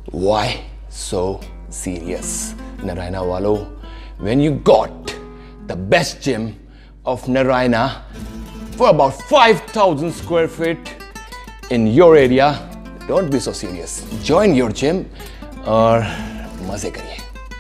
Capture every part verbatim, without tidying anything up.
Why so serious, Narayana Walo? When you got the best gym of Narayana for about five thousand square feet in your area, don't be so serious. Join your gym और मजे करिए.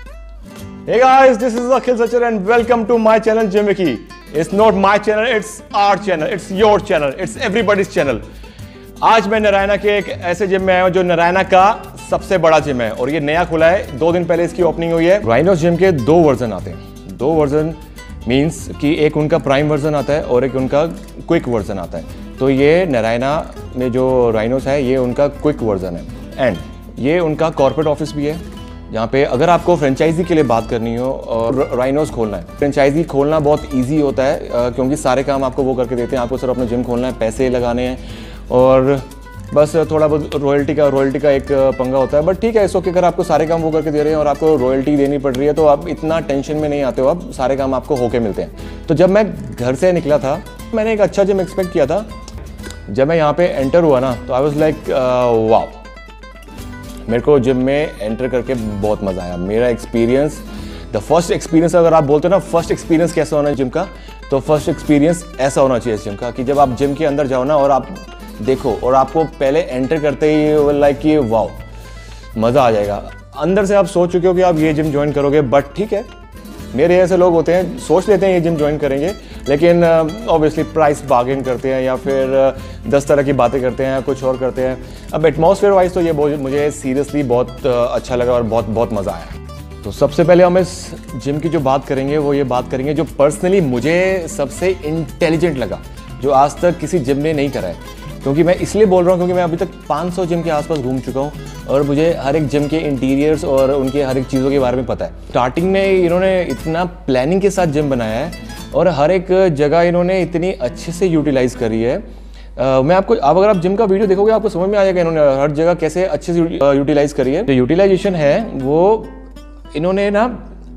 Hey guys, this is Akhil Sachar and welcome to my channel Gym Wiki. It's not my channel, it's our channel, it's your channel, it's everybody's channel. आज मैं नारायणा के एक ऐसे gym में आया हूँ जो नारायणा का सबसे बड़ा जिम है और ये नया खुला है. दो दिन पहले इसकी ओपनिंग हुई है. राइनोस जिम के दो वर्जन आते हैं. दो वर्जन मींस कि एक उनका प्राइम वर्जन आता है और एक उनका क्विक वर्जन आता है. तो ये नारायणा में जो राइनोस है ये उनका क्विक वर्जन है एंड ये उनका कॉर्पोरेट ऑफिस भी है जहाँ पे अगर आपको फ्रेंचाइजी के लिए बात करनी हो और राइनोस खोलना है. फ्रेंचाइजी खोलना बहुत इजी होता है क्योंकि सारे काम आपको वो करके देते हैं. आपको सिर्फ अपना जिम खोलना है, पैसे लगाने हैं और बस थोड़ा बहुत रॉयल्टी का रॉयल्टी का एक पंगा होता है. बट ठीक है, इस वक्त अगर आपको सारे काम वो करके दे रहे हैं और आपको रॉयल्टी देनी पड़ रही है तो आप इतना टेंशन में नहीं आते हो. आप सारे काम आपको होके मिलते हैं. तो जब मैं घर से निकला था मैंने एक अच्छा जिम एक्सपेक्ट किया था. जब मैं यहाँ पे एंटर हुआ ना तो आई वाज लाइक वाओ. मेरे को जिम में एंटर करके बहुत मज़ा आया. मेरा एक्सपीरियंस, द फर्स्ट एक्सपीरियंस, अगर आप बोलते हो ना फर्स्ट एक्सपीरियंस कैसा होना है जिम का, तो फर्स्ट एक्सपीरियंस ऐसा होना चाहिए जिम का कि जब आप जिम के अंदर जाओ ना और आप देखो और आपको पहले एंटर करते ही लाइक कि वाओ मज़ा आ जाएगा. अंदर से आप सोच चुके हो कि आप ये जिम ज्वाइन करोगे, बट ठीक है, मेरे ऐसे लोग होते हैं सोच लेते हैं ये जिम ज्वाइन करेंगे लेकिन ऑब्वियसली प्राइस बार्गेन करते हैं या फिर uh, दस तरह की बातें करते हैं या कुछ और करते हैं. अब एटमॉस्फेयर वाइज तो ये मुझे सीरियसली बहुत uh, अच्छा लगा और बहुत बहुत मज़ा आया. तो सबसे पहले हम इस जिम की जो बात करेंगे वो ये बात करेंगे जो पर्सनली मुझे सबसे इंटेलिजेंट लगा जो आज तक किसी जिम ने नहीं करा है. क्योंकि मैं इसलिए बोल रहा हूँ क्योंकि मैं अभी तक पाँच सौ जिम के आसपास घूम चुका हूँ और मुझे हर एक जिम के इंटीरियर्स और उनके हर एक चीज़ों के बारे में पता है. स्टार्टिंग में इन्होंने इतना प्लानिंग के साथ जिम बनाया है और हर एक जगह इन्होंने इतनी अच्छे से यूटिलाइज़ करी है. uh, मैं आपको अब अगर आप जिम का वीडियो देखोगे आपको समझ में आ जाएगा इन्होंने हर जगह कैसे अच्छे से यूटिलाइज़ करी है. जो यूटिलाइजेशन है वो इन्होंने ना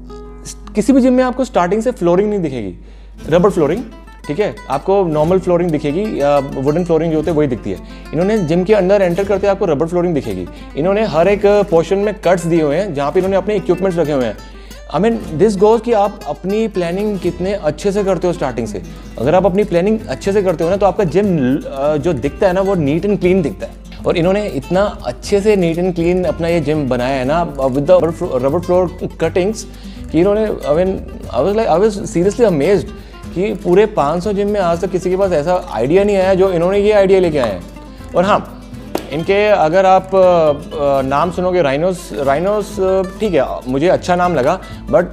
किसी भी जिम में आपको स्टार्टिंग से फ्लोरिंग नहीं दिखेगी, रबर फ्लोरिंग, ठीक है. आपको नॉर्मल फ्लोरिंग दिखेगी, वुडन फ्लोरिंग जो होते हैं वही दिखती है. इन्होंने जिम के अंदर एंटर करते आपको रबर फ्लोरिंग दिखेगी. इन्होंने हर एक पोर्शन में कट्स दिए हुए हैं जहाँ पे इन्होंने अपने इक्विपमेंट्स रखे हुए हैं. आई मीन दिस गोज कि आप अपनी प्लानिंग कितने अच्छे से करते हो स्टार्टिंग से. अगर आप अपनी प्लानिंग अच्छे से करते हो ना तो आपका जिम जो दिखता है ना वो नीट एंड क्लीन दिखता है. और इन्होंने इतना अच्छे से नीट एंड क्लीन अपना ये जिम बनाया है ना with the rubber floor cuttings कि इन्होंने I mean I was like I was seriously amazed कि पूरे पाँच सौ जिम में आज तक किसी के पास ऐसा आइडिया नहीं आया जो इन्होंने ये आइडिया लेके आए हैं. और हाँ, इनके अगर आप नाम सुनोगे राइनोस राइनोस ठीक है, मुझे अच्छा नाम लगा but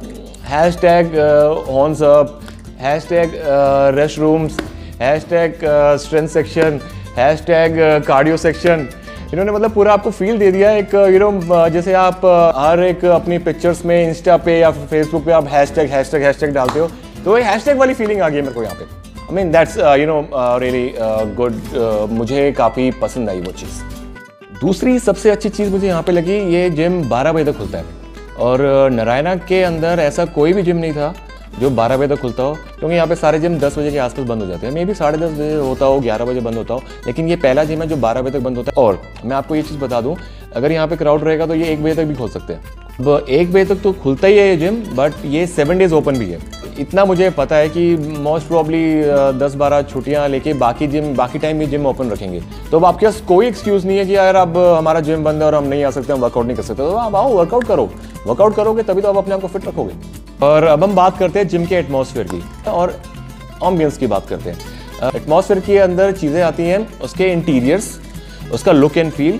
hashtag horns up, hashtag rest rooms, hashtag strength section, hashtag cardio section, इन्होंने मतलब पूरा आपको फील दे दिया एक यू नो जैसे आप हर एक अपनी पिक्चर्स में इंस्टा पे या फेसबुक पे आप hashtag hashtag hashtag डालते हो तो ये हैशटैग वाली फीलिंग आ गई है मेरे को यहाँ पे. I mean that's you know really good. मुझे काफ़ी पसंद आई वो चीज़. दूसरी सबसे अच्छी चीज़ मुझे यहाँ पे लगी, ये जिम बारह बजे तक खुलता है और नारायणा के अंदर ऐसा कोई भी जिम नहीं था जो बारह बजे तक खुलता हो. क्योंकि यहाँ पे सारे जिम दस बजे के आसपास बंद हो जाते हैं. मे भी साढ़े दस बजे होता हो, ग्यारह बजे बंद होता हो, लेकिन ये पहला जिम है जो बारह बजे तक बंद होता है. और मैं आपको ये चीज़ बता दूँ, अगर यहाँ पे क्राउड रहेगा तो ये एक बजे तक भी खोल सकते हैं. अब एक बजे तक तो खुलता ही है ये जिम बट ये सेवन डेज ओपन भी है. इतना मुझे पता है कि मोस्ट प्रॉब्ली दस बारह छुट्टियां लेके बाकी जिम बाकी टाइम में जिम ओपन रखेंगे. तो अब आपके पास कोई एक्सक्यूज़ नहीं है कि यार अब हमारा जिम बंद है और हम नहीं आ सकते, हम वर्कआउट नहीं कर सकते. तो आप आओ, वर्कआउट करो. वर्कआउट करोगे तभी तो आप अपने आप को फिट रखोगे. और अब हम बात करते हैं जिम के एटमॉस्फेयर की और एम्बियंस की बात करते हैं. एटमॉस्फेयर के अंदर चीज़ें आती हैं उसके इंटीरियर्स, उसका लुक एंड फील,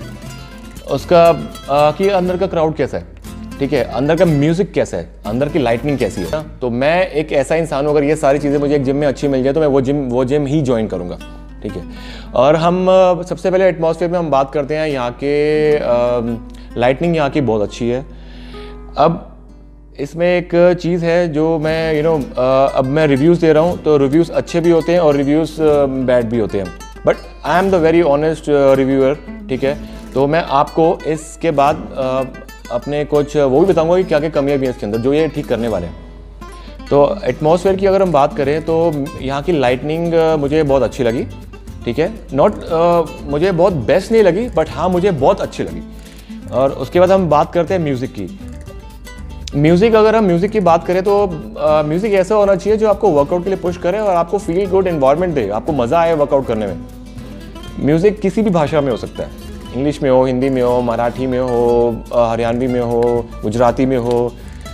उसका कि अंदर का क्राउड कैसा है, ठीक है, अंदर का म्यूजिक कैसा है, अंदर की लाइटनिंग कैसी है. तो मैं एक ऐसा इंसान हूँ, अगर ये सारी चीज़ें मुझे एक जिम में अच्छी मिल जाए तो मैं वो जिम वो जिम ही ज्वाइन करूँगा, ठीक है. और हम सबसे पहले एटमॉस्फेयर में हम बात करते हैं यहाँ के लाइटनिंग यहाँ की बहुत अच्छी है. अब इसमें एक चीज़ है जो मैं यू नो अब मैं रिव्यूज़ दे रहा हूँ तो रिव्यूज़ अच्छे भी होते हैं और रिव्यूज़ बैड भी होते हैं but I am the very honest reviewer, ठीक है. तो मैं आपको इसके बाद uh, अपने कुछ वो भी बताऊंगा कि क्या क्या कमियां भी हैं इसके अंदर जो ये ठीक करने वाले हैं. तो एटमॉस्फेयर की अगर हम बात करें तो यहाँ की लाइटनिंग मुझे बहुत अच्छी लगी, ठीक है. नॉट uh, मुझे बहुत बेस्ट नहीं लगी बट हाँ मुझे बहुत अच्छी लगी. और उसके बाद हम बात करते हैं म्यूज़िक की। म्यूज़िक, अगर हम म्यूज़िक की बात करें तो म्यूज़िक ऐसा होना चाहिए जो आपको वर्कआउट के लिए पुश करे और आपको फील गुड एनवायरनमेंट दे, आपको मज़ा आए वर्कआउट करने में। म्यूज़िक किसी भी भाषा में हो सकता है, इंग्लिश में हो, हिंदी में हो, मराठी में हो, हरियाणवी में हो, गुजराती में हो,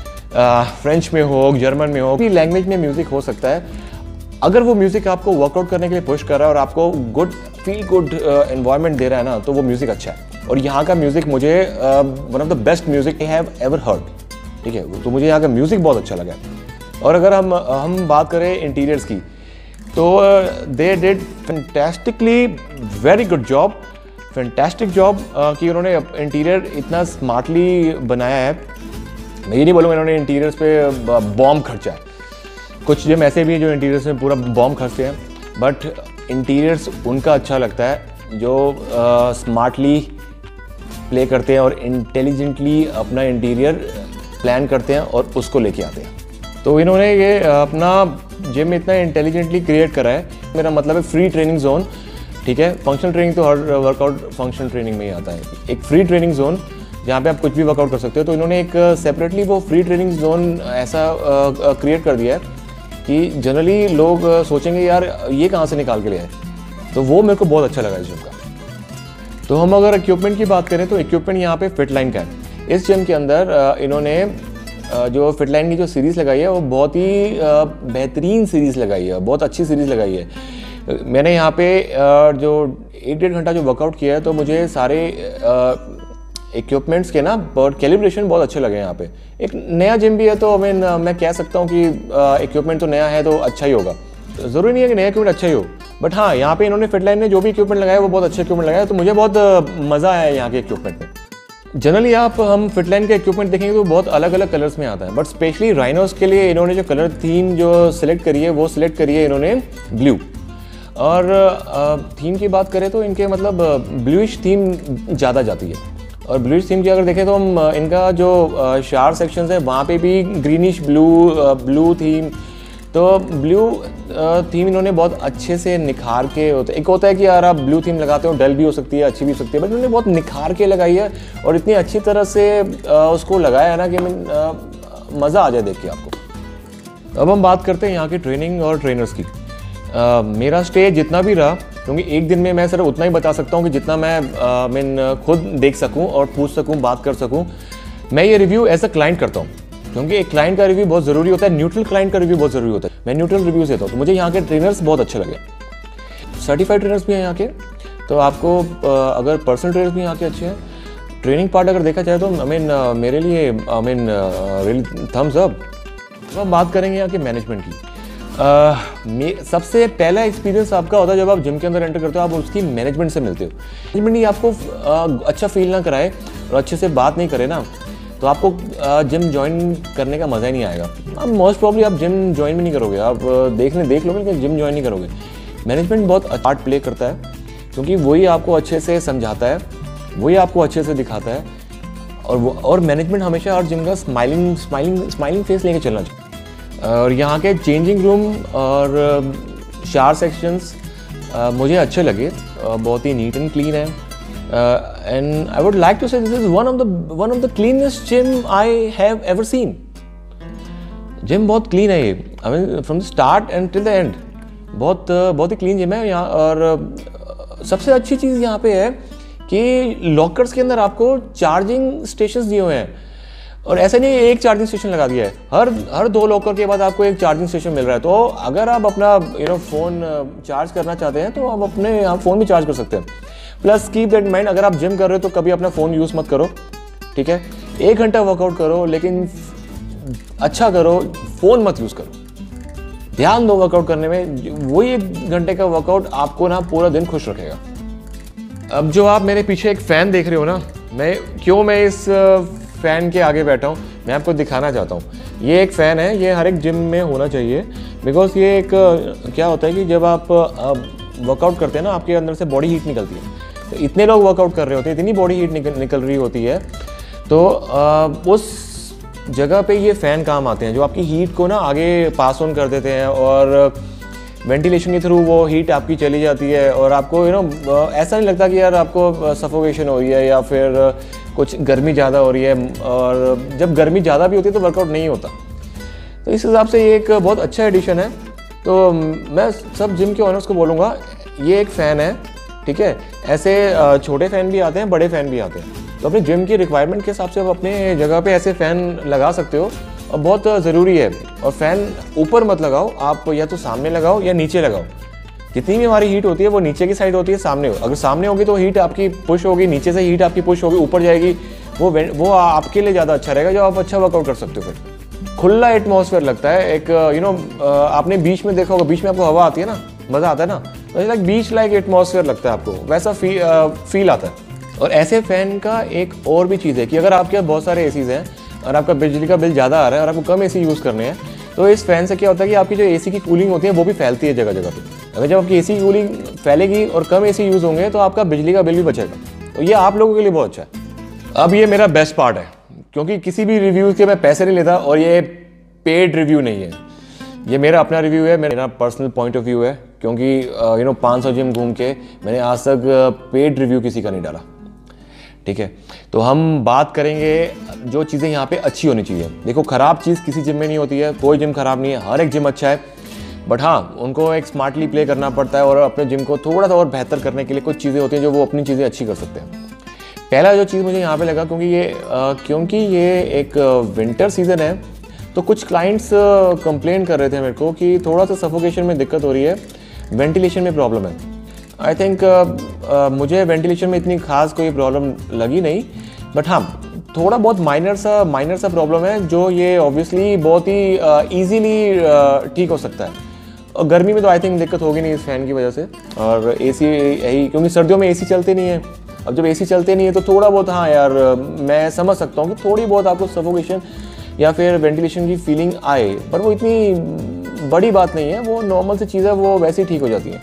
फ्रेंच में हो, जर्मन में हो, भी लैंग्वेज में म्यूज़िक हो सकता है। अगर वो म्यूज़िक आपको वर्कआउट करने के लिए पुश कर रहा है और आपको गुड फील गुड एनवायरनमेंट दे रहा है ना, तो वो म्यूज़िक अच्छा है। और यहाँ का म्यूज़िक मुझे one of the best music I have ever heard, ठीक है। तो मुझे यहाँ का म्यूज़िक बहुत अच्छा लगा। और अगर हम हम बात करें इंटीरियर्स की, तो they did fantastically very good job, fantastic job कि उन्होंने इंटीरियर इतना स्मार्टली बनाया है। मैं ये नहीं बोलूँगा इन्होंने इंटीरियर्स पे बॉम्ब खर्चा है, कुछ जिम ऐसे भी हैं जो इंटीरियर्स में पूरा बॉम्ब खर्चते हैं, बट इंटीरियर्स उनका अच्छा लगता है जो स्मार्टली प्ले करते हैं और इंटेलिजेंटली अपना इंटीरियर प्लान करते हैं और उसको लेके आते हैं। तो इन्होंने ये अपना जिम इतना इंटेलिजेंटली क्रिएट करा है। मेरा मतलब है फ्री ट्रेनिंग जोन, ठीक है। फंक्शनल ट्रेनिंग तो हर वर्कआउट फंक्शनल ट्रेनिंग में ही आता है। एक फ्री ट्रेनिंग जोन जहाँ पे आप कुछ भी वर्कआउट कर सकते हो, तो इन्होंने एक सेपरेटली वो फ्री ट्रेनिंग जोन ऐसा क्रिएट कर दिया है कि जनरली लोग सोचेंगे यार ये कहाँ से निकाल के ले आए, तो वो मेरे को बहुत अच्छा लगा इस जिम का। तो हम अगर इक्विपमेंट की बात करें तो इक्विपमेंट यहाँ पे फिटलाइन का है। इस जिम के अंदर इन्होंने जो फिटलाइन की जो सीरीज़ लगाई है वो बहुत ही बेहतरीन सीरीज़ लगाई है, बहुत अच्छी सीरीज़ लगाई है। मैंने यहाँ पे जो एक डेढ़ घंटा जो वर्कआउट किया है, तो मुझे सारे इक्विपमेंट्स के ना और कैलिब्रेशन बहुत अच्छे लगे यहाँ पे। एक नया जिम भी है, तो मैं मैं कह सकता हूँ कि इक्विपमेंट तो नया है तो अच्छा ही होगा। ज़रूरी नहीं है कि नया इक्विपमेंट अच्छा ही हो, बट हाँ यहाँ पे इन्होंने फिटलाइन ने जो भी इक्विपमेंट लगाया वो बहुत अच्छे इक्विपमेंट लगाया, तो मुझे बहुत मज़ा आया यहाँ के इक्विपमेंट में। जनरली आप हम फिटलाइन के इक्विपमेंट देखेंगे तो बहुत अलग अलग कलर्स में आता है, बट स्पेशली राइनोस के लिए इन्होंने जो कलर थीम जो सिलेक्ट करी है वो सिलेक्ट करी है इन्होंने ब्लू। और थीम की बात करें तो इनके मतलब ब्लूइश थीम ज़्यादा जाती है। और ब्लूइश थीम की अगर देखें तो हम इनका जो शार सेक्शंस है वहाँ पे भी ग्रीनिश ब्लू ब्लू थीम, तो ब्लू थीम इन्होंने बहुत अच्छे से निखार के होते। एक होता है कि यार आप ब्लू थीम लगाते हो, डल भी हो सकती है, अच्छी भी हो सकती है, बट इन्होंने बहुत निखार के लगाई है और इतनी अच्छी तरह से उसको लगाया है ना कि मैं मज़ा आ जाए देख के आपको। अब हम बात करते हैं यहाँ की ट्रेनिंग और ट्रेनर्स की। Uh, मेरा स्टे जितना भी रहा, क्योंकि एक दिन में मैं सिर्फ उतना ही बता सकता हूँ कि जितना मैं uh, मैं खुद देख सकूँ और पूछ सकूँ, बात कर सकूँ। मैं ये रिव्यू एज अ क्लाइंट करता हूँ, क्योंकि एक क्लाइंट का रिव्यू बहुत ज़रूरी होता है, न्यूट्रल क्लाइंट का रिव्यू बहुत ज़रूरी होता है। मैं न्यूट्रल रिव्यूज़ देता हूँ, तो मुझे यहाँ के ट्रेनर्स बहुत अच्छे लगे। सर्टिफाइड ट्रेनर्स भी हैं यहाँ के, तो आपको uh, अगर पर्सनल ट्रेनर्स भी यहाँ के अच्छे हैं। ट्रेनिंग पार्ट अगर देखा जाए तो आई मीन मेरे लिए I mean really thumbs up. तो हम बात करेंगे यहाँ के मैनेजमेंट की। Uh, सबसे पहला एक्सपीरियंस आपका होता है जब आप जिम के अंदर एंटर करते हो, आप उसकी मैनेजमेंट से मिलते हो। मैनेजमेंट ही आपको uh, अच्छा फील ना कराए और अच्छे से बात नहीं करे ना, तो आपको जिम uh, ज्वाइन करने का मज़ा ही नहीं आएगा। आप मोस्ट प्रॉब्ली आप जिम ज्वाइन भी नहीं करोगे, आप uh, देखने देख लोगे लेकिन जिम ज्वाइन नहीं करोगे। मैनेजमेंट बहुत पार्ट प्ले करता है, क्योंकि वही आपको अच्छे से समझाता है, वही आपको अच्छे से दिखाता है। और वो और मैनेजमेंट हमेशा हर जिम का स्माइलिंग स्माइलिंग स्माइलिंग फेस लेके चलना चाहिए। और यहाँ के चेंजिंग रूम और शार सेक्शंस मुझे अच्छे लगे, बहुत ही नीट एंड क्लीन है। And I would like to say this is one of the one of the cleanest gym I have ever seen. Gym बहुत क्लीन है ये, I mean from the start and till the end बहुत बहुत ही clean gym है यहाँ। और सबसे अच्छी चीज़ यहाँ पे है कि लॉकर्स के अंदर आपको चार्जिंग स्टेशंस दिए हुए हैं, और ऐसा नहीं एक चार्जिंग स्टेशन लगा दिया है, हर हर दो लॉकर के बाद आपको एक चार्जिंग स्टेशन मिल रहा है। तो अगर आप अपना यू नो फ़ोन चार्ज करना चाहते हैं तो आप अपने आप फ़ोन भी चार्ज कर सकते हैं। प्लस कीप दैट माइंड, अगर आप जिम कर रहे हो तो कभी अपना फ़ोन यूज़ मत करो, ठीक है। एक घंटा वर्कआउट करो लेकिन अच्छा करो, फ़ोन मत यूज़ करो, ध्यान दो वर्कआउट करने में। वही एक घंटे का वर्कआउट आपको ना पूरा दिन खुश रखेगा। अब जो आप मेरे पीछे एक फ़ैन देख रहे हो ना, मैं क्यों मैं इस फ़ैन के आगे बैठा हूँ, मैं आपको दिखाना चाहता हूँ। ये एक फ़ैन है, ये हर एक जिम में होना चाहिए, बिकॉज ये एक क्या होता है कि जब आप वर्कआउट करते हैं ना, आपके अंदर से बॉडी हीट निकलती है। तो इतने लोग वर्कआउट कर रहे होते हैं, इतनी बॉडी हीट निकल निकल रही होती है, तो आ, उस जगह पे ये फ़ैन काम आते हैं जो आपकी हीट को ना आगे पास ऑन कर देते हैं और वेंटिलेशन के थ्रू वो हीट आपकी चली जाती है और आपको यू नो ऐसा नहीं लगता कि यार आपको सफोकेशन हो रही है या फिर कुछ गर्मी ज़्यादा हो रही है। और जब गर्मी ज़्यादा भी होती है तो वर्कआउट नहीं होता। तो इस हिसाब से ये एक बहुत अच्छा एडिशन है। तो मैं सब जिम के ओनर्स को बोलूँगा, ये एक फ़ैन है, ठीक है। ऐसे छोटे फ़ैन भी आते हैं, बड़े फ़ैन भी आते हैं। तो अपनी जिम की रिक्वायरमेंट के हिसाब से आप अपने जगह पे ऐसे फ़ैन लगा सकते हो और बहुत ज़रूरी है। और फ़ैन ऊपर मत लगाओ, आप या तो सामने लगाओ या नीचे लगाओ। जितनी भी हमारी हीट होती है वो नीचे की साइड होती है, सामने हो। अगर सामने होगी तो हीट आपकी पुश होगी, नीचे से हीट आपकी पुश होगी, ऊपर जाएगी। वो वो आपके लिए ज़्यादा अच्छा रहेगा, जो आप अच्छा वर्कआउट कर सकते हो। फिर खुला एटमॉस्फेयर लगता है एक, यू नो आपने बीच में देखा होगा, बीच में आपको हवा आती है ना, मज़ा आता है ना, तो लाइक बीच लाइक एटमॉस्फेयर लगता है आपको, वैसा फी, फील आता है। और ऐसे फ़ैन का एक और भी चीज़ है कि अगर आपके बहुत सारे एसीज़ हैं और आपका बिजली का बिल ज़्यादा आ रहा है और आपको कम एसी यूज़ करने हैं, तो इस फ़ैन से क्या होता है कि आपकी जो एसी की कूलिंग होती है वो भी फैलती है जगह जगह पे। अगर जब आपकी एसी की कूलिंग फैलेगी और कम एसी यूज़ होंगे तो आपका बिजली का बिल भी बचेगा। तो ये आप लोगों के लिए बहुत अच्छा है। अब ये मेरा बेस्ट पार्ट है, क्योंकि किसी भी रिव्यू के मैं पैसे नहीं लेता और ये पेड रिव्यू नहीं है, ये मेरा अपना रिव्यू है, मेरा पर्सनल पॉइंट ऑफ व्यू है। क्योंकि यू नो पाँच सौ जिम घूम के मैंने आज तक पेड रिव्यू किसी का नहीं डाला, ठीक है। तो हम बात करेंगे जो चीज़ें यहाँ पे अच्छी होनी चाहिए। देखो, ख़राब चीज़ किसी जिम में नहीं होती है, कोई जिम ख़राब नहीं है, हर एक जिम अच्छा है। बट हाँ, उनको एक स्मार्टली प्ले करना पड़ता है और अपने जिम को थोड़ा सा और बेहतर करने के लिए कुछ चीज़ें होती हैं जो वो अपनी चीज़ें अच्छी कर सकते हैं। पहला जो चीज़ मुझे यहाँ पे लगा, क्योंकि ये आ, क्योंकि ये एक विंटर सीज़न है, तो कुछ क्लाइंट्स कंप्लेन कर रहे थे मेरे को कि थोड़ा सा सफोकेशन में दिक्कत हो रही है, वेंटिलेशन में प्रॉब्लम है। आई थिंक uh, uh, मुझे वेंटिलेशन में इतनी खास कोई प्रॉब्लम लगी नहीं, बट हाँ थोड़ा बहुत माइनर सा माइनर सा प्रॉब्लम है, जो ये ऑब्वियसली बहुत ही इजीली uh, ठीक uh, हो सकता है। और गर्मी में तो आई थिंक दिक्कत होगी नहीं इस फैन की वजह से। और एसी यही, क्योंकि सर्दियों में एसी चलते नहीं है। अब जब एसी चलते नहीं है तो थोड़ा बहुत, हाँ यार मैं समझ सकता हूँ कि थोड़ी बहुत आपको सफोकेशन या फिर वेंटिलेशन की फीलिंग आए, पर वो इतनी बड़ी बात नहीं है, वो नॉर्मल सी चीज़ है, वो वैसे ही ठीक हो जाती है।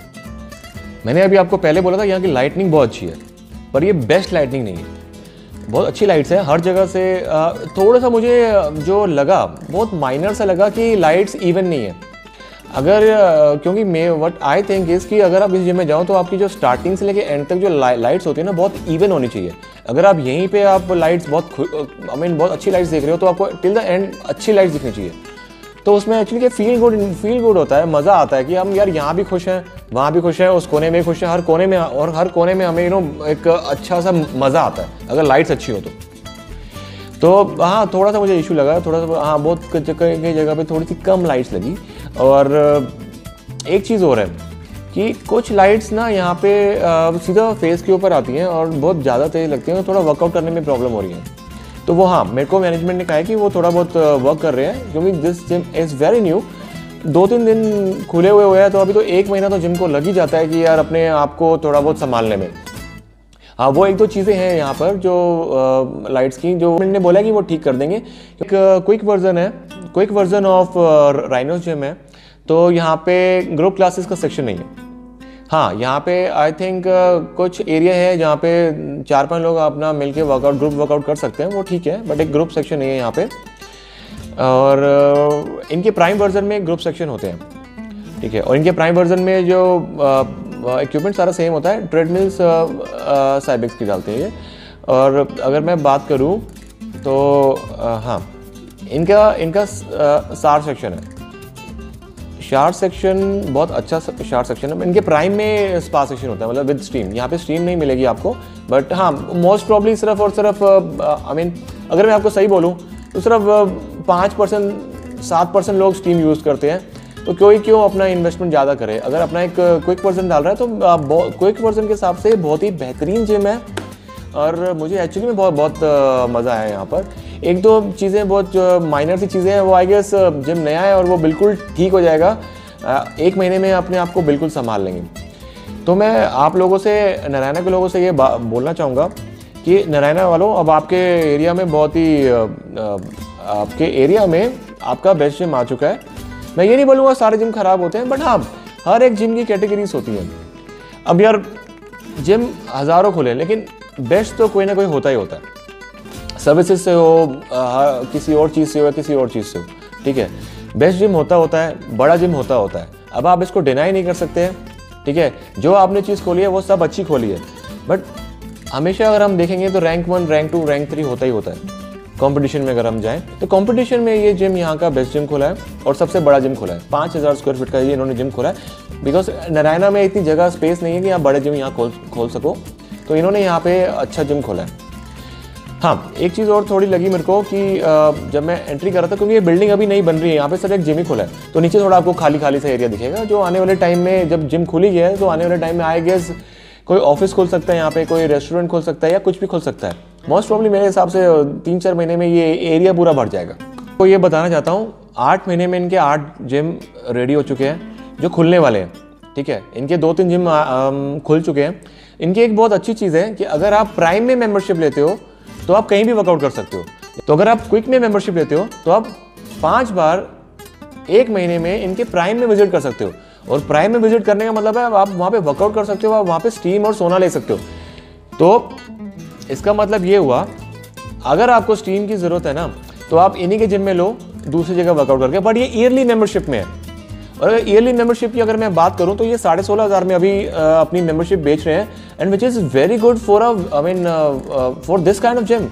मैंने अभी आपको पहले बोला था यहाँ की लाइटनिंग बहुत अच्छी है, पर ये बेस्ट लाइटनिंग नहीं है। बहुत अच्छी लाइट्स है हर जगह से। थोड़ा सा मुझे जो लगा, बहुत माइनर सा लगा कि लाइट्स इवन नहीं है। अगर क्योंकि मैं व्हाट आई थिंक इज़ कि अगर आप इस जिम में जाओ तो आपकी जो स्टार्टिंग से लेके एंड तक जो लाइट्स होती है ना, बहुत इवन होनी चाहिए। अगर आप यहीं पे आप लाइट्स बहुत आई मीन बहुत अच्छी लाइट्स देख रहे हो तो आपको टिल द एंड अच्छी लाइट्स दिखनी चाहिए। तो उसमें actually feel good feel good होता है, मज़ा आता है कि हम यार यहाँ भी खुश हैं, वहाँ भी खुश हैं, उस कोने में खुश हैं, हर कोने में, और हर कोने में हमें यू नो एक अच्छा सा मज़ा आता है अगर लाइट्स अच्छी हो तो। तो हाँ, थोड़ा सा मुझे इशू लगा, थोड़ा सा हाँ बहुत कई जगह पे थोड़ी सी कम लाइट्स लगी। और एक चीज़ और है कि कुछ लाइट्स ना यहाँ पे सीधा फेस के ऊपर आती हैं और बहुत ज़्यादा तेज लगती हैं, तो थोड़ा वर्कआउट करने में प्रॉब्लम हो रही है। तो वो हाँ, मेरे को मैनेजमेंट ने कहा है कि वो थोड़ा बहुत वर्क कर रहे हैं, क्योंकि this gym is very new, दो तीन दिन खुले हुए हुए हैं, तो अभी तो एक महीना तो जिम को लग ही जाता है कि यार अपने आप को थोड़ा बहुत संभालने में। हाँ, वो एक दो चीज़ें हैं यहाँ पर जो आ, लाइट्स की, जो मैंने बोला कि वो ठीक कर देंगे। एक क्विक वर्जन है, quick version of Rhino's gym है, तो यहाँ पे ग्रुप क्लासेस का सेक्शन नहीं है। हाँ, यहाँ पे आई थिंक uh, कुछ एरिया है जहाँ पे चार पांच लोग अपना मिलके वर्कआउट ग्रुप वर्कआउट कर सकते हैं, वो ठीक है, बट एक ग्रुप सेक्शन नहीं है यहाँ पे। और uh, इनके प्राइम वर्जन में ग्रुप सेक्शन होते हैं, ठीक है। और इनके प्राइम वर्जन में जो इक्विपमेंट uh, सारा सेम होता है, ट्रेडमिल्स साइबेक्स की डालते हैं ये। और अगर मैं बात करूँ तो uh, हाँ, इनका इनका सार सेक्शन है, शार्ट सेक्शन बहुत अच्छा शार्ट सेक्शन है। इनके प्राइम में स्पा सेक्शन होता है, मतलब विद स्टीम। यहाँ पे स्टीम नहीं मिलेगी आपको, बट हाँ मोस्ट प्रॉब्ली सिर्फ और सिर्फ आई मीन अगर मैं आपको सही बोलूँ तो सिर्फ पाँच परसेंट सात परसेंट लोग स्टीम यूज़ करते हैं। तो कोई क्यों अपना इन्वेस्टमेंट ज़्यादा करे। अगर अपना एक क्विक वर्जन डाल रहा है तो क्विक वर्जन के हिसाब से बहुत ही बेहतरीन जिम है, और मुझे एक्चुअली में बहुत बहुत मज़ा आया यहाँ पर। एक दो चीज़ें बहुत माइनर सी चीज़ें हैं, वो आई गेस जिम नया है और वो बिल्कुल ठीक हो जाएगा, एक महीने में अपने आप को बिल्कुल संभाल लेंगे। तो मैं आप लोगों से, नारायणा के लोगों से ये बोलना चाहूँगा कि नारायणा वालों, अब आपके एरिया में बहुत ही आपके एरिया में आपका बेस्ट जिम आ चुका है। मैं ये नहीं बोलूँगा सारे जिम ख़राब होते हैं, बट हाँ हर एक जिम की कैटेगरीज होती हैं। अब यार जिम हज़ारों खुले, लेकिन बेस्ट तो कोई ना कोई होता ही होता है, सर्विसेज से हो, आ, किसी और चीज़ से हो, किसी और चीज़ से हो, ठीक है। बेस्ट जिम होता होता है, बड़ा जिम होता होता है। अब आप इसको डिनाई नहीं कर सकते हैं, ठीक है। जो आपने चीज़ खोली है वो सब अच्छी खोली है, बट हमेशा अगर हम देखेंगे तो rank one, rank two, rank three होता ही होता है कंपटीशन में। अगर हम जाएं तो कंपटीशन में ये जिम यहाँ का बेस्ट जिम खोला है और सबसे बड़ा जिम खोला है। पाँच हज़ार स्क्वायर फीट का ये इन्होंने जिम खोला है, बिकॉज नारायणा में इतनी जगह स्पेस नहीं है कि आप बड़े जिम यहाँ खोल खोल सको, तो इन्होंने यहाँ पे अच्छा जिम खोला है। हाँ, एक चीज़ और थोड़ी लगी मेरे को कि जब मैं एंट्री कर रहा था, क्योंकि ये बिल्डिंग अभी नहीं बन रही है, यहाँ पे सिर्फ एक जिम ही खोला है, तो नीचे थोड़ा आपको खाली खाली सा एरिया दिखेगा, जो आने वाले टाइम में जब जिम खुली गया है तो आने वाले टाइम में आई गेस कोई ऑफिस खोल सकता है यहाँ पे, कोई रेस्टोरेंट खोल सकता है या कुछ भी खोल सकता है। मोस्ट प्रॉब्ली मेरे हिसाब से तीन चार महीने में ये एरिया पूरा भर जाएगा। तो ये बताना चाहता हूँ, आठ महीने में इनके आठ जिम रेडी हो चुके हैं जो खुलने वाले हैं, ठीक है। इनके दो तीन जिम खुल चुके हैं। इनकी एक बहुत अच्छी चीज़ है कि अगर आप प्राइम में मेंबरशिप लेते हो तो आप कहीं भी वर्कआउट कर सकते हो। तो अगर आप क्विक में मेंबरशिप लेते हो तो आप पाँच बार एक महीने में इनके प्राइम में विजिट कर सकते हो। और प्राइम में विजिट करने का मतलब है आप वहाँ पे वर्कआउट कर सकते हो, आप वहाँ पे स्टीम और सोना ले सकते हो। तो इसका मतलब ये हुआ, अगर आपको स्टीम की ज़रूरत है ना तो आप इन्हीं के जिम में लो, दूसरी जगह वर्कआउट करके, बट ये ईयरली मेंबरशिप में है। और अगर ईयरली मेंबरशिप की अगर मैं बात करूं तो ये साढ़े सोलह हज़ार में अभी अपनी मेंबरशिप बेच रहे हैं, and which is very good for I mean for this kind of gym.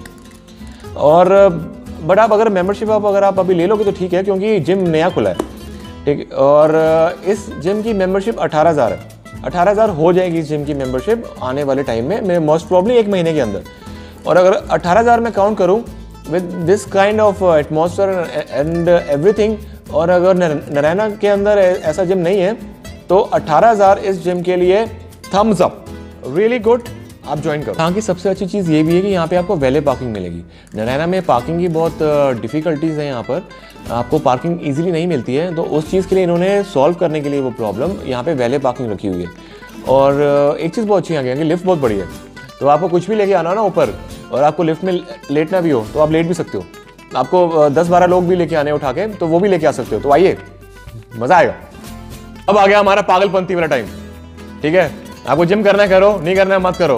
और बट आप अगर मेंबरशिप आप अगर आप अभी ले लोगे तो ठीक है, क्योंकि जिम नया खुला है, ठीक। और इस जिम की मेंबरशिप अठारह हज़ार है, अठारह हज़ार हो जाएगी इस जिम की मेंबरशिप आने वाले टाइम में, मैं मोस्ट प्रॉब्ली एक महीने के अंदर। और अगर अठारह हज़ार में काउंट करूं with this kind of atmosphere and everything, और अगर नारायणा के अंदर ऐसा जिम नहीं है तो अठारह हज़ार इस जिम के लिए थम्स अप, रियली गुड, आप ज्वाइन करो। यहाँ की सबसे अच्छी चीज़ ये भी है कि यहाँ पे आपको वैले पार्किंग मिलेगी। नारायणा में पार्किंग की बहुत डिफ़िकल्टीज़ है, यहाँ पर आपको पार्किंग इजीली नहीं मिलती है, तो उस चीज़ के लिए इन्होंने सॉल्व करने के लिए वो प्रॉब्लम यहाँ पे वैले पार्किंग रखी हुई है। और एक चीज़ बहुत अच्छी यहाँ की लिफ्ट बहुत बड़ी है, तो आपको कुछ भी लेके आना हो ना ऊपर और आपको लिफ्ट में लेटना भी हो तो आप लेट भी सकते हो। आपको दस बारह लोग भी लेके आने उठा के तो वो भी लेके आ सकते हो। तो आइए, मज़ा आएगा। अब आ गया हमारा पागलपंती वाला टाइम, ठीक है। आपको जिम करना है करो, नहीं करना है मत करो,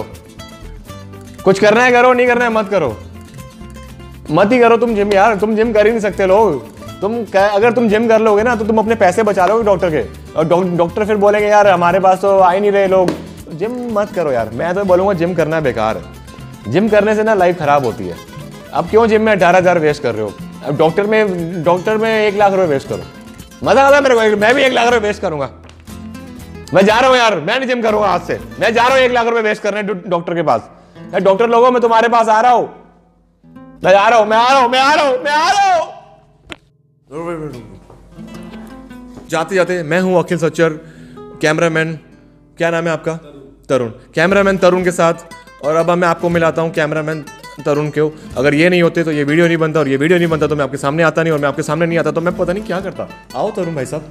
कुछ करना है करो, नहीं करना है मत करो, मत ही करो तुम जिम यार। तुम जिम कर ही नहीं सकते लोग, तुम अगर तुम जिम कर लोगे ना तो तुम अपने पैसे बचा लोगे डॉक्टर के, और डॉक्टर फिर बोलेंगे यार हमारे पास तो आ ही नहीं रहे लोग। जिम मत करो यार, मैं तो बोलूँगा जिम करना बेकार है। जिम करने से ना लाइफ खराब होती है। अब क्यों जिम में अठारह हज़ार वेस्ट कर रहे हो? अब डॉक्टर में डॉक्टर में एक लाख रुपए वेस्ट करो, मजा आता है मेरे को। मैं भी एक लाख रुपए वेस्ट करूंगा, मैं जा रहा हूँ यार, मैं नहीं जिम करूंगा आज से। मैं जा रहा हूँ एक लाख रुपए वेस्ट करने डॉक्टर के पास। डॉक्टर लोगों मैं तुम्हारे पास आ रहा हूँ, मैं आ रहा हूँ, मैं आ रहा हूँ, मैं आ रहा हूँ, मैं आ रहा हूँ। जाते जाते, मैं हूँ अखिल सच्चर, कैमरामैन, क्या नाम है आपका? तरुण। कैमरामैन तरुण के साथ, और अब मैं आपको मिलाता हूँ कैमरामैन तरुण क्यों। अगर ये नहीं होते तो ये वीडियो नहीं बनता, और ये वीडियो नहीं बनता तो मैं आपके सामने आता नहीं, और मैं आपके सामने नहीं आता तो मैं पता नहीं क्या करता। आओ तरुण भाई साहब,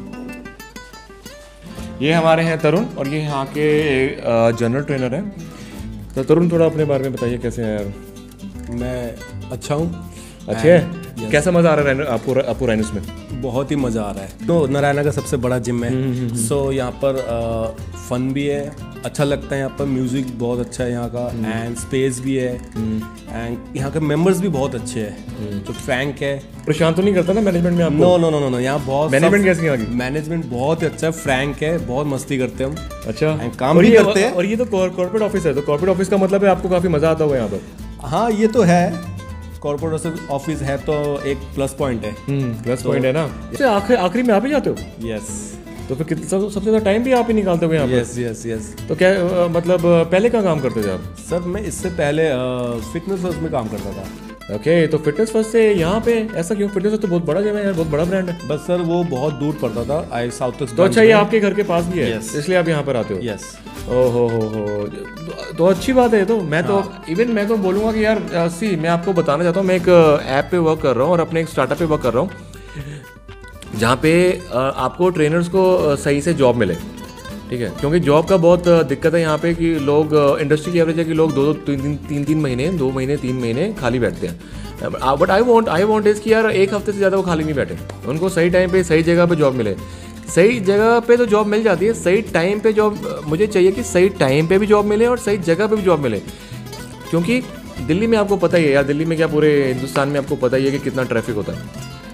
ये हमारे हैं तरुण, और ये यहाँ के जनरल ट्रेनर हैं। तो तरुण थोड़ा अपने बारे में बताइए, कैसे हैं यार? मैं अच्छा हूँ। अच्छे है? कैसा मजा आ रहा है आपको आपको राइनोस में? बहुत ही मज़ा आ रहा है। तो नारायणा का सबसे बड़ा जिम है, सो यहाँ पर आ, फन भी है, अच्छा लगता है। यहाँ पर म्यूजिक बहुत अच्छा है यहाँ का, एंड स्पेस भी है, एंड यहाँ के मेंबर्स भी बहुत अच्छे हैं। तो फ्रैंक है। परेशान तो नहीं करता ना मैनेजमेंट में आपको? No no no no no यहाँ बहुत मैनेजमेंट कैसी है? मैनेजमेंट बहुत ही अच्छा है, फ्रैंक है, बहुत मस्ती करते हैं हम। अच्छा, काम भी करते हैं। और ये तो कॉर्पोरेट ऑफिस है, तो कॉर्पोरेट ऑफिस का मतलब है आपको काफी मजा आता होगा यहाँ पर। हाँ, ये तो है, कॉर्पोरेट ऑफिस है तो एक प्लस पॉइंट है। प्लस पॉइंट है ना। इससे आखिर आखिरी में आप ही जाते हो? यस। तो फिर कितना सबसे ज़्यादा टाइम भी आप ही निकालते हो यहाँ पर? Yes yes yes. तो क्या आ, मतलब पहले क्या काम करते थे आप? सर मैं इससे पहले फिटनेस फर्स्ट में काम करता था। ओके okay, तो फिटनेस फर्स्ट से यहाँ पे ऐसा क्यों? फिटनेस फर्स्ट तो बहुत बड़ा जगह है यार, बहुत बड़ा ब्रांड है। बस सर वो बहुत दूर पड़ता था, आई साउथ तक। तो अच्छा, ये आपके घर के पास भी है? yes. इसलिए आप यहाँ पर आते हो? यस। ओहो हो हो, तो अच्छी बात है। तो मैं तो इवन मैं तो बोलूँगा कि यार सी, मैं आपको बताना चाहता हूँ, मैं एक ऐप पे वर्क कर रहा हूँ और अपने एक स्टार्टअप पे वर्क कर रहा हूँ, जहाँ पे आपको ट्रेनर्स को सही से जॉब मिले, ठीक है। क्योंकि जॉब का बहुत दिक्कत है यहाँ पे कि लोग, इंडस्ट्री की एवरेज है कि लोग दो दो तीन तीन तीन तीन महीने दो महीने तीन महीने खाली बैठते हैं। But I want I want is कि यार एक हफ्ते से ज़्यादा वो खाली नहीं बैठे, उनको सही टाइम पे सही जगह पे जॉब मिले। सही जगह पे तो जॉब मिल जाती है, सही टाइम पे जॉब मुझे चाहिए कि सही टाइम पे भी जॉब मिले और सही जगह पे भी जॉब मिले। क्योंकि दिल्ली में आपको पता ही है यार, दिल्ली में क्या पूरे हिंदुस्तान में आपको पता ही है कि कितना ट्रैफिक होता है।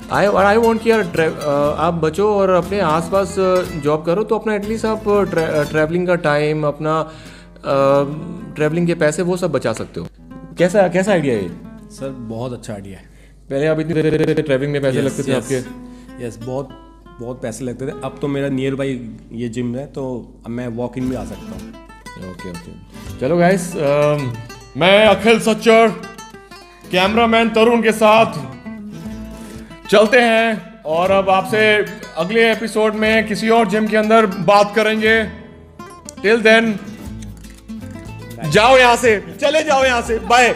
आई आई वॉन्ट कि यार आप बचो और अपने आसपास जॉब करो, तो अपना एटलीस्ट आप ट्रैवलिंग का टाइम, अपना ट्रैवलिंग के पैसे वो सब बचा सकते हो। कैसा कैसा आइडिया है ये? सर बहुत अच्छा आइडिया है। पहले आप इतनी ट्रैवलिंग में पैसे yes, लगते थे yes, आपके? यस yes, बहुत बहुत पैसे लगते थे। अब तो मेरा नियर बाई ये जिम है, तो अब मैं वॉक इन भी आ सकता हूँ। ओके ओके चलो गाइस, मैं अखिल सच्चर कैमरामैन तरुण के साथ चलते हैं और अब आपसे अगले एपिसोड में किसी और जिम के अंदर बात करेंगे। टिल देन जाओ यहां से, चले जाओ यहां से, bye.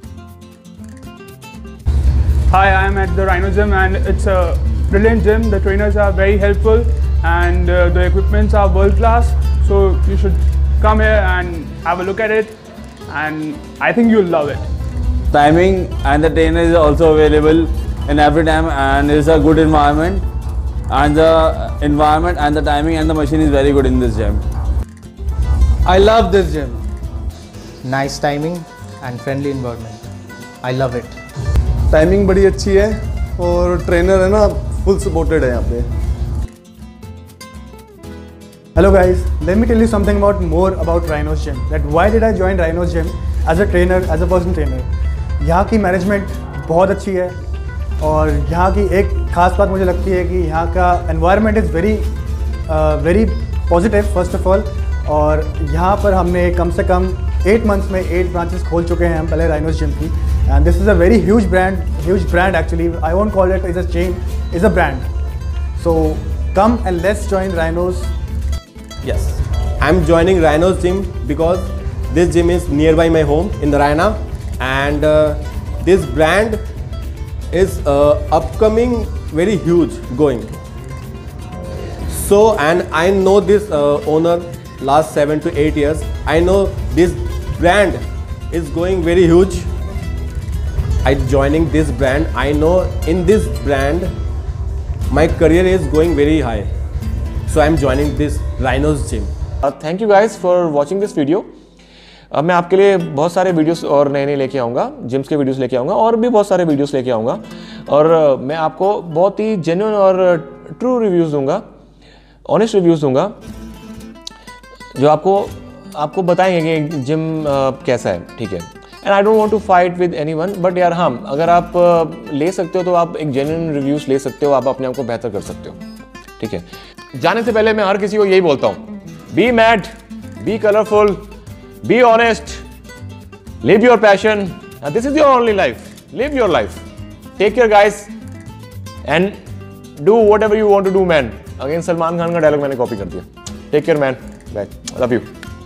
Hi, I am at the Rhino Gym and it's a brilliant gym. The trainers are very helpful and uh, the equipments are world class. So you should come here and have a look at it, and I think you'll love it. Timing and the trainer is also available in every time, and it's a good environment, and the environment and the timing and the machine is very good in this gym. I love this gym. Nice timing and friendly environment. I love it. Timing बड़ी अच्छी है और trainer है ना full supported है यहाँ पे। Hello guys, let me tell you something about more about Rhino's Gym. That why did I join Rhino's Gym as a trainer, as a personal trainer? यहाँ की मैनेजमेंट बहुत अच्छी है और यहाँ की एक खास बात मुझे लगती है कि यहाँ का environment is very very positive first of all. और यहाँ पर हमने कम से कम एट मंथ्स में एट ब्रांचेस खोल चुके हैं हम पहले राइनोस जिम की। And this is a very huge brand, huge brand actually. I won't call it is a chain, is a brand. So come and let's join Rhino's. Yes, I'm joining Rhino's gym because this gym is nearby my home in the Raina, and uh, this brand is uh, upcoming, very huge going. So, and I know this uh, owner last seven to eight years. I know this brand is going very huge. I joining this brand. I know in this brand my career is going very high. So I'm joining this Rhino's gym. Thank you guys for watching this video. अब मैं आपके लिए बहुत सारे videos और नए नए लेके आऊँगा, जिम्स के वीडियोस लेके आऊँगा और भी बहुत सारे वीडियोस लेके आऊँगा। और मैं आपको बहुत ही जेन्युइन और ट्रू रिव्यूज़ दूंगा, ऑनेस्ट रिव्यूज़ दूंगा, जो आपको आपको बताएंगे कि जिम कैसा है, ठीक है। And I don't want to fight with anyone, but यार हाँ, अगर आप ले सकते हो तो आप एक जेन्युइन रिव्यूज़ ले सकते हो, आप अपने आप को बेहतर कर सकते हो, ठीक है। जाने से पहले मैं हर किसी को यही बोलता हूँ, be mad, be colourful, be honest, live your passion, this is your only life, live your life, take care guys and do whatever you want to do man. Again Salman Khan का डायलॉग मैंने copy कर दिया, take care man, bye, love you.